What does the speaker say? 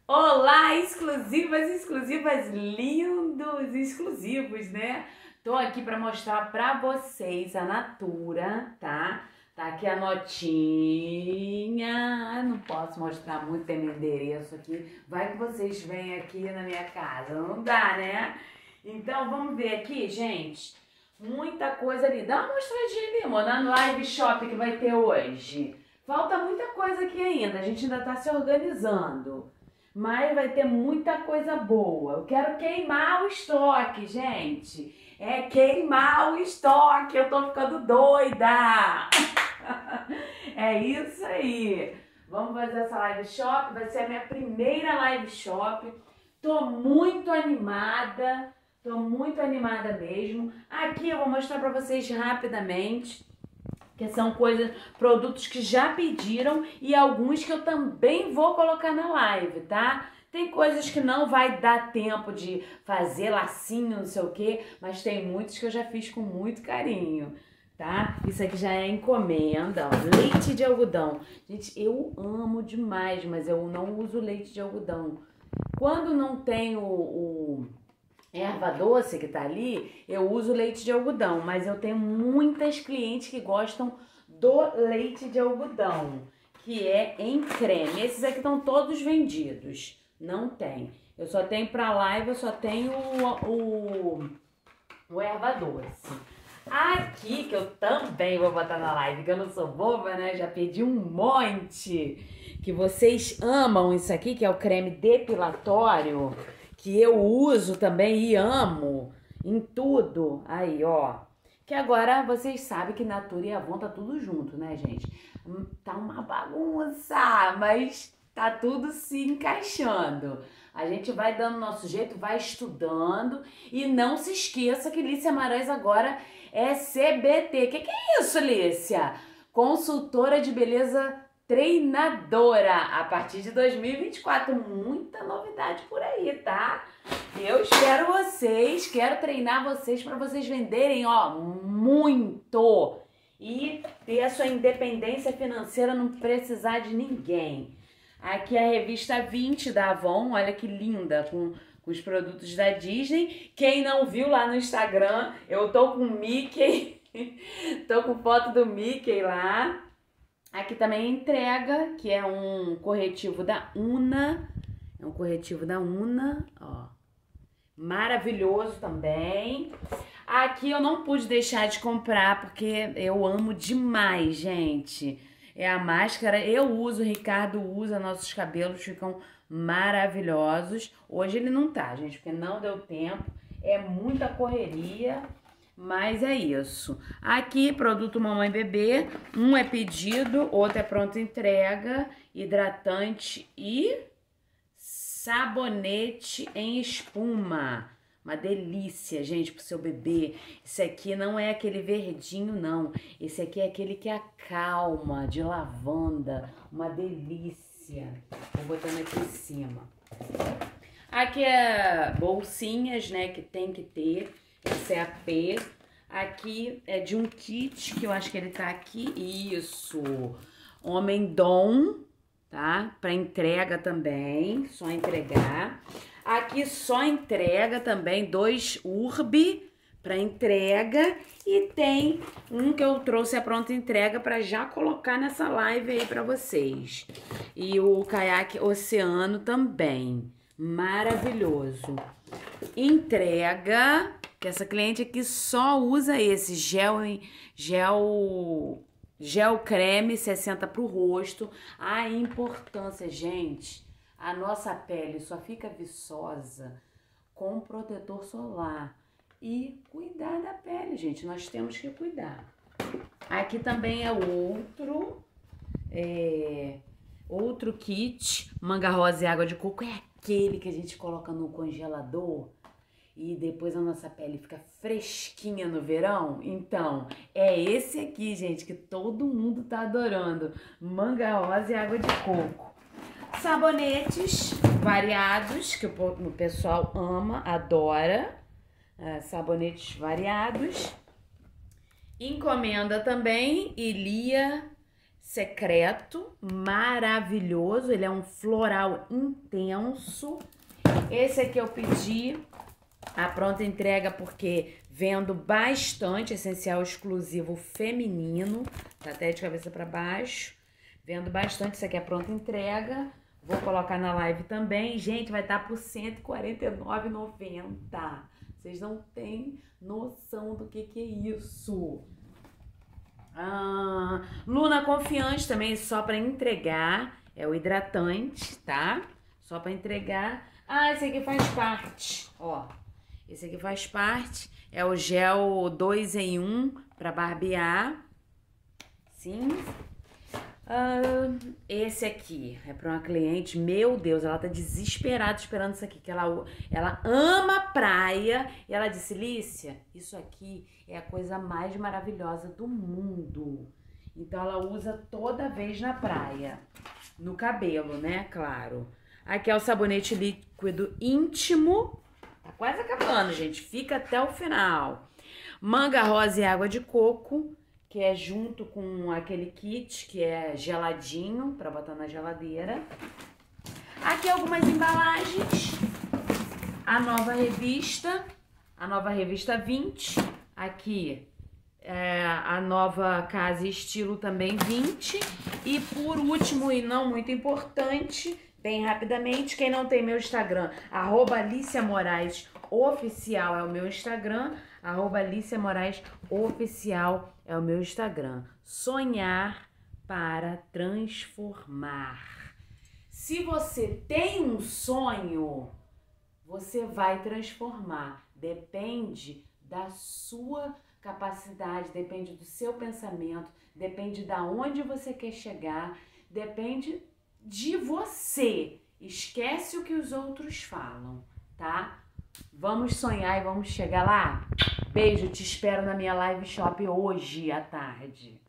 Olá, exclusivas, lindos, exclusivos, né? Tô aqui para mostrar para vocês a Natura, tá? Tá aqui a notinha. Não posso mostrar muito, tem meu endereço aqui. Vai que vocês vêm aqui na minha casa, não dá, né? Então, vamos ver aqui, gente. Muita coisa ali. Dá uma mostradinha ali, mano, no live shop que vai ter hoje. Falta muita coisa aqui ainda, a gente ainda tá se organizando. Mas vai ter muita coisa boa. Eu quero queimar o estoque, gente. É queimar o estoque. Eu tô ficando doida. É isso aí. Vamos fazer essa live shop. Vai ser a minha primeira live shop. Tô muito animada. Tô muito animada mesmo. Aqui eu vou mostrar pra vocês rapidamente, que são coisas, produtos que já pediram e alguns que eu também vou colocar na live, tá? Tem coisas que não vai dar tempo de fazer lacinho, não sei o que, mas tem muitos que eu já fiz com muito carinho, tá? Isso aqui já é encomenda, ó, leite de algodão. Gente, eu amo demais, mas eu não uso leite de algodão. Quando não tem o erva doce que tá ali, eu uso leite de algodão, mas eu tenho muitas clientes que gostam do leite de algodão, que é em creme. Esses aqui estão todos vendidos, não tem. Eu só tenho pra live, eu só tenho o erva doce. Aqui, que eu também vou botar na live, que eu não sou boba, né? Já pedi um monte. Que vocês amam isso aqui, que é o creme depilatório, que eu uso também e amo em tudo. Aí, ó. Que agora vocês sabem que Natura e Avon tá tudo junto, né, gente? Tá uma bagunça, mas tá tudo se encaixando. A gente vai dando nosso jeito, vai estudando. E não se esqueça que Lícia Marais agora é CBT. Que é isso, Lícia? Consultora de beleza treinadora a partir de 2024. Muita novidade por aí, tá? Eu espero vocês, quero treinar vocês para vocês venderem, ó, muito e ter a sua independência financeira, não precisar de ninguém. Aqui a revista 20 da Avon, olha que linda, com os produtos da Disney. Quem não viu lá no Instagram, eu tô com o Mickey, tô com foto do Mickey lá. Aqui também entrega, que é um corretivo da Una. É um corretivo da Una, ó. Maravilhoso também. Aqui eu não pude deixar de comprar, porque eu amo demais, gente. É a máscara, eu uso, o Ricardo usa, nossos cabelos ficam maravilhosos. Hoje ele não tá, gente, porque não deu tempo. É muita correria. Mas é isso. Aqui, produto mamãe e bebê. Um é pedido, outro é pronta entrega. Hidratante e sabonete em espuma. Uma delícia, gente, pro seu bebê. Esse aqui não é aquele verdinho, não. Esse aqui é aquele que acalma, de lavanda. Uma delícia. Vou botando aqui em cima. Aqui é bolsinhas, né, que tem que ter. Esse é a P. Aqui é de um kit, que eu acho que ele tá aqui. Isso. Homem Dom, tá? Pra entrega também. Só entregar. Aqui só entrega também. 2 Urbi pra entrega. E tem um que eu trouxe a pronta entrega pra já colocar nessa live aí pra vocês. E o caiaque Oceano também. Maravilhoso. Entrega, que essa cliente aqui só usa esse gel creme 60 pro rosto. A importância, gente, a nossa pele só fica viçosa com protetor solar. E cuidar da pele, gente, nós temos que cuidar. Aqui também é outro kit, manga rosa e água de coco. É aquele que a gente coloca no congelador e depois a nossa pele fica fresquinha no verão. Então, é esse aqui, gente, que todo mundo tá adorando. Manga rosa e água de coco. Sabonetes variados, que o pessoal ama, adora. Sabonetes variados. Encomenda também, Ilia secreto, maravilhoso. Ele é um floral intenso. Esse aqui eu pedi a pronta entrega porque vendo bastante essencial exclusivo feminino. Tá até de cabeça para baixo. Vendo bastante. Isso aqui é pronta entrega. Vou colocar na live também. Gente, vai estar por R$ 149,90. Vocês não têm noção do que é isso. Luna Confiante também, só para entregar. É o hidratante, tá? Só para entregar. Esse aqui faz parte, ó. Esse aqui faz parte. É o gel 2 em 1 para barbear. Sim. Esse aqui é para uma cliente, meu Deus, ela tá desesperada esperando isso aqui, que ela ama praia, e ela disse, Lícia, isso aqui é a coisa mais maravilhosa do mundo. Então ela usa toda vez na praia, no cabelo, né, claro. Aqui é o sabonete líquido íntimo, tá quase acabando, gente, fica até o final. Manga rosa e água de coco, que é junto com aquele kit que é geladinho para botar na geladeira. Aqui algumas embalagens. A nova revista 20. Aqui a nova Casa e Estilo também 20. E por último e não muito importante, bem rapidamente, quem não tem meu Instagram, @LíciaMoraesOficial é o meu Instagram, @LíciaMoraesOficial é o meu Instagram. Sonhar para transformar. Se você tem um sonho, você vai transformar. Depende da sua capacidade, depende do seu pensamento, depende da onde você quer chegar, depende de você. Esquece o que os outros falam, tá? Vamos sonhar e vamos chegar lá? Beijo, te espero na minha live shop hoje à tarde.